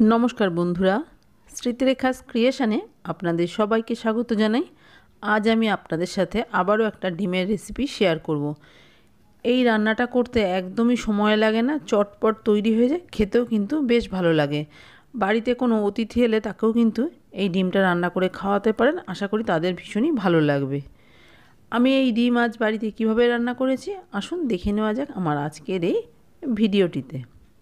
নমস্কার বন্ধুরা, স্মৃতিরেখাস ক্রিয়েশনে আপনাদের সবাইকে স্বাগত জানাই। আজ আমি আপনাদের সাথে আবারও একটা ডিমের রেসিপি শেয়ার করব। এই রান্নাটা করতে একদমই সময় লাগে না, চটপট তৈরি হয়ে যায়, খেতেও কিন্তু বেশ ভালো লাগে। বাড়িতে কোনো অতিথি এলে তাকেও কিন্তু এই ডিমটা রান্না করে খাওয়াতে পারেন, আশা করি তাদের ভীষণই ভালো লাগবে। আমি এই ডিম আজ বাড়িতে কিভাবে রান্না করেছি আসুন দেখে নেওয়া যাক আমার আজকের এই ভিডিওটিতে।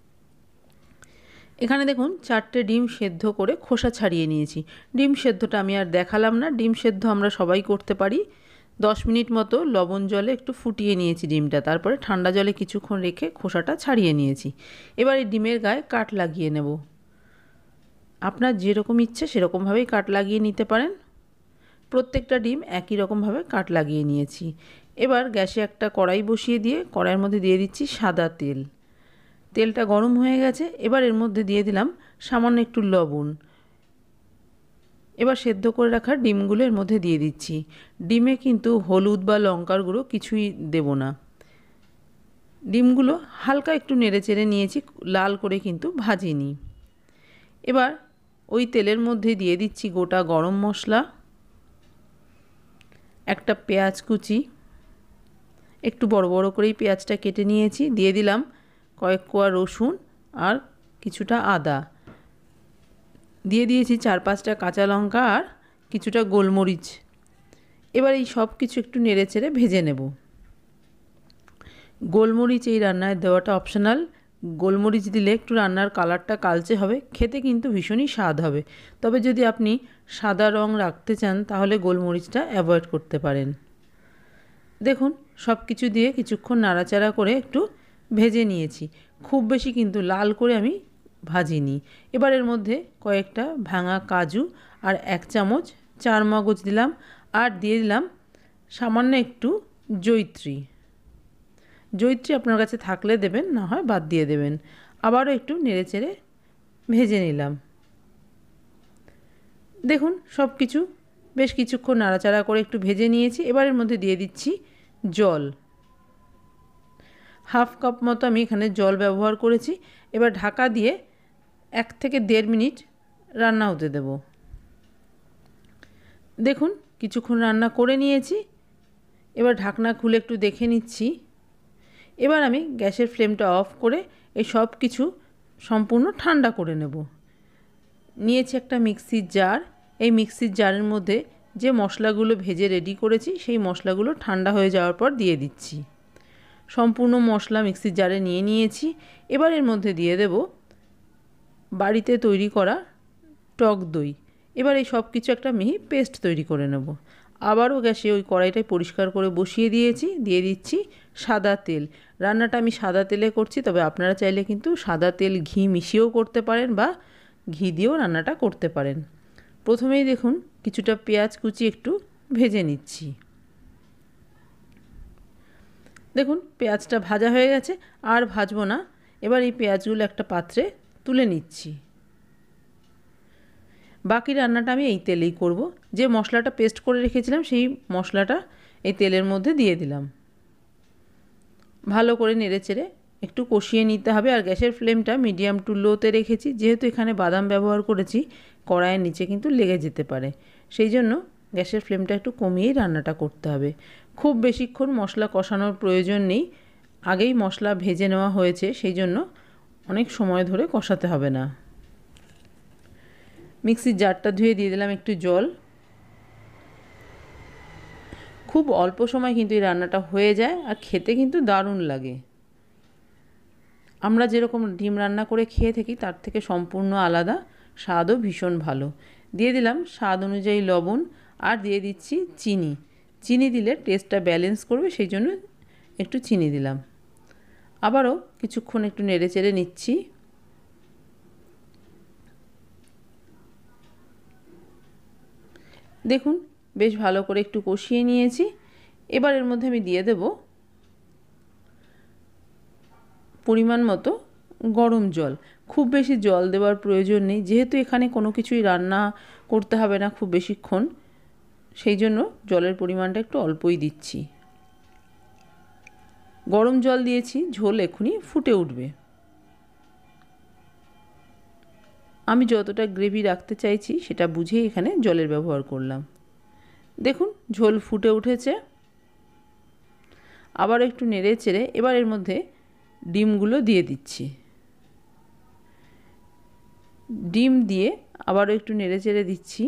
এখানে দেখুন 4টে ডিম সেদ্ধ করে খোসা ছাড়িয়ে নিয়েছি। ডিম সেদ্ধটা আমি আর দেখালাম না, ডিম সেদ্ধ আমরা সবাই করতে পারি। 10 মিনিট মতো লবণ জলে একটু ফুটিয়ে নিয়েছি ডিমটা, তারপরে ঠান্ডা জলে কিছুক্ষণ রেখে খোসাটা ছাড়িয়ে নিয়েছি। এবার এই ডিমের গায়ে কাট লাগিয়ে নেব। আপনার যেরকম ইচ্ছে সেরকমভাবেই কাট লাগিয়ে নিতে পারেন। প্রত্যেকটা ডিম একই রকমভাবে কাট লাগিয়ে নিয়েছি। এবার গ্যাসে একটা কড়াই বসিয়ে দিয়ে কড়াইয়ের মধ্যে দিয়ে দিচ্ছি সাদা তেল। তেলটা গরম হয়ে গেছে, এবার এর মধ্যে দিয়ে দিলাম সামান্য একটু লবণ। এবার সেদ্ধ করে রাখা ডিমগুলো এর মধ্যে দিয়ে দিচ্ছি। ডিমে কিন্তু হলুদ বা লঙ্কার গুঁড়ো কিছুই দেব না। ডিমগুলো হালকা একটু নেড়েচেড়ে নিয়েছি, লাল করে কিন্তু ভাজিনি। এবার ওই তেলের মধ্যে দিয়ে দিচ্ছি গোটা গরম মশলা, একটা পেঁয়াজ কুচি, একটু বড় বড় করেই পেঁয়াজটা কেটে নিয়েছি, দিয়ে দিলাম কয়েক কোয়া রসুন আর কিছুটা আদা, দিয়ে দিয়েছি 4-5টা কাঁচা লঙ্কা আর কিছুটা গোলমরিচ। এবার এই সব কিছু একটু নেড়েচেড়ে ভেজে নেব। গোলমরিচ এই রান্নায় দেওয়াটা অপশনাল। গোলমরিচ দিলে একটু রান্নার কালারটা কালচে হবে, খেতে কিন্তু ভীষণই স্বাদ হবে। তবে যদি আপনি সাদা রং রাখতে চান তাহলে গোলমরিচটা অ্যাভয়েড করতে পারেন। দেখুন সব কিছু দিয়ে কিছুক্ষণ নাড়াচাড়া করে একটু ভেজে নিয়েছি। খুব বেশি কিন্তু লাল করে আমি ভাজিনি। এবার এর মধ্যে কয়েকটা ভাঙা কাজু আর 1 চামচ চারমগজ দিলাম, আর দিয়ে দিলাম সামান্য একটু জয়িত্রী। জয়িত্রী আপনার কাছে থাকলে দেবেন, না হয় বাদ দিয়ে দেবেন। আবারও একটু নেড়েচেড়ে ভেজে নিলাম। দেখুন সব কিছু বেশ কিছুক্ষণ নাড়াচাড়া করে একটু ভেজে নিয়েছি। এবার এর মধ্যে দিয়ে দিচ্ছি জল। 1/2 কাপ মতো আমি এখানে জল ব্যবহার করেছি। এবার ঢাকা দিয়ে 1 থেকে 1.5 মিনিট রান্না হতে দেব। দেখুন কিছুক্ষণ রান্না করে নিয়েছি, এবার ঢাকনা খুলে একটু দেখে নিচ্ছি। এবার আমি গ্যাসের ফ্লেমটা অফ করে এই সব কিছু সম্পূর্ণ ঠান্ডা করে নেব। নিয়েছি একটা মিক্সির জার। এই মিক্সির জারের মধ্যে যে মশলাগুলো ভেজে রেডি করেছি সেই মশলাগুলো ঠান্ডা হয়ে যাওয়ার পর দিয়ে দিচ্ছি। সম্পূর্ণ মশলা মিক্সির জারে নিয়ে নিয়েছি। এবার এর মধ্যে দিয়ে দেব বাড়িতে তৈরি করা টক দই। এবার এই সব কিছু একটা মিহি পেস্ট তৈরি করে নেব। আবারও গ্যাসে ওই কড়াইটাই পরিষ্কার করে বসিয়ে দিয়েছি, দিয়ে দিচ্ছি সাদা তেল। রান্নাটা আমি সাদা তেলে করছি, তবে আপনারা চাইলে কিন্তু সাদা তেল ঘি মিশিয়েও করতে পারেন বা ঘি দিয়েও রান্নাটা করতে পারেন। প্রথমেই দেখুন কিছুটা পেঁয়াজ কুচি একটু ভেজে নিচ্ছি। দেখুন পেঁয়াজটা ভাজা হয়ে গেছে, আর ভাজবো না। এবার এই পেঁয়াজগুলো একটা পাত্রে তুলে নিচ্ছি। বাকি রান্নাটা আমি এই তেলেই করব। যে মশলাটা পেস্ট করে রেখেছিলাম সেই মশলাটা এই তেলের মধ্যে দিয়ে দিলাম। ভালো করে নেড়েচেড়ে একটু কষিয়ে নিতে হবে, আর গ্যাসের ফ্লেমটা মিডিয়াম টু লোতে রেখেছি। যেহেতু এখানে বাদাম ব্যবহার করেছি, কড়াইয়ের নিচে কিন্তু লেগে যেতে পারে, সেই জন্য গ্যাসের ফ্লেমটা একটু কমিয়েই রান্নাটা করতে হবে। খুব বেশিক্ষণ মশলা কষানোর প্রয়োজন নেই, আগেই মশলা ভেজে নেওয়া হয়েছে, সেই জন্য অনেক সময় ধরে কষাতে হবে না। মিক্সির জারটা ধুয়ে দিয়ে দিলাম একটু জল। খুব অল্প সময় কিন্তু এই রান্নাটা হয়ে যায়, আর খেতে কিন্তু দারুণ লাগে। আমরা যেরকম ডিম রান্না করে খেয়ে থাকি তার থেকে সম্পূর্ণ আলাদা, স্বাদও ভীষণ ভালো। দিয়ে দিলাম স্বাদ অনুযায়ী লবণ, আর দিয়ে দিচ্ছি চিনি। চিনি দিলে টেস্টটা ব্যালেন্স করবে, সেই জন্য একটু চিনি দিলাম। আবারও কিছুক্ষণ একটু নেড়েচেড়ে নিচ্ছি। দেখুন বেশ ভালো করে একটু কষিয়ে নিয়েছি। এবার এর মধ্যে আমি দিয়ে দেব পরিমাণ মতো গরম জল। খুব বেশি জল দেওয়ার প্রয়োজন নেই, যেহেতু এখানে কোনো কিছুই রান্না করতে হবে না খুব বেশিক্ষণ, সেই জন্য জলের পরিমাণটা একটু অল্পই দিচ্ছি। গরম জল দিয়েছি, ঝোল এখনই ফুটে উঠবে। আমি যতটা গ্রেভি রাখতে চাইছি সেটা বুঝেই এখানে জলের ব্যবহার করলাম। দেখুন ঝোল ফুটে উঠেছে। আবার একটু নেড়ে চেড়ে এবার এর মধ্যে ডিমগুলো দিয়ে দিচ্ছি। ডিম দিয়ে আবারও একটু নেড়ে চেড়ে দিচ্ছি।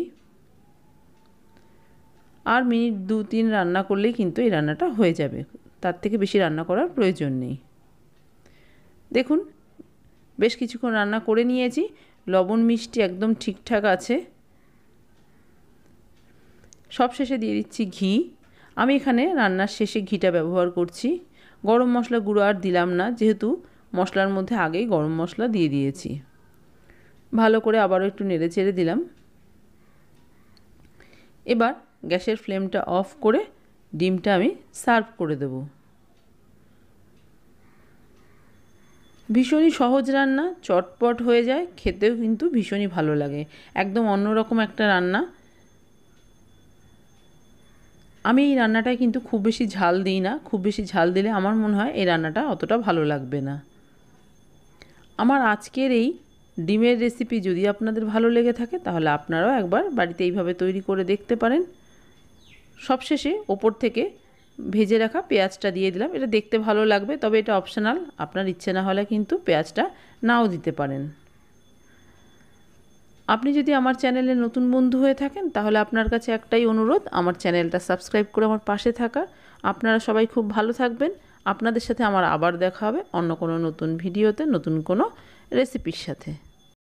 আর মিনিট 2-3 রান্না করলেই কিন্তু এই রান্নাটা হয়ে যাবে, তার থেকে বেশি রান্না করার প্রয়োজন নেই। দেখুন বেশ কিছুক্ষণ রান্না করে নিয়েছি, লবণ মিষ্টি একদম ঠিকঠাক আছে। সব শেষে দিয়ে দিচ্ছি ঘি। আমি এখানে রান্নার শেষে ঘিটা ব্যবহার করছি। গরম মশলা গুঁড়ো আর দিলাম না, যেহেতু মশলার মধ্যে আগেই গরম মশলা দিয়ে দিয়েছি। ভালো করে আবারও একটু নেড়ে চেড়ে দিলাম। এবার গ্যাসের ফ্লেমটা অফ করে ডিমটা আমি সার্ভ করে দেব। ভীষণই সহজ রান্না, চটপট হয়ে যায়, খেতেও কিন্তু ভীষণই ভালো লাগে। একদম অন্যরকম একটা রান্না। আমি এই রান্নাটায় কিন্তু খুব বেশি ঝাল দিই না, খুব বেশি ঝাল দিলে আমার মনে হয় এই রান্নাটা অতটা ভালো লাগবে না। আমার আজকের এই ডিমের রেসিপি যদি আপনাদের ভালো লেগে থাকে তাহলে আপনারাও একবার বাড়িতে এইভাবে তৈরি করে দেখতে পারেন। সবশেষে ওপর থেকে ভেজে রাখা পেঁয়াজটা দিয়ে দিলাম। এটা দেখতে ভালো লাগবে, তবে এটা অপশনাল, আপনার ইচ্ছে না হলে কিন্তু পেঁয়াজটা নাও দিতে পারেন। আপনি যদি আমার চ্যানেলে নতুন বন্ধু হয়ে থাকেন তাহলে আপনার কাছে একটাই অনুরোধ, আমার চ্যানেলটা সাবস্ক্রাইব করে আমার পাশে থাকার। আপনারা সবাই খুব ভালো থাকবেন। আপনাদের সাথে আমার আবার দেখা হবে অন্য কোনো নতুন ভিডিওতে, নতুন কোনো রেসিপির সাথে।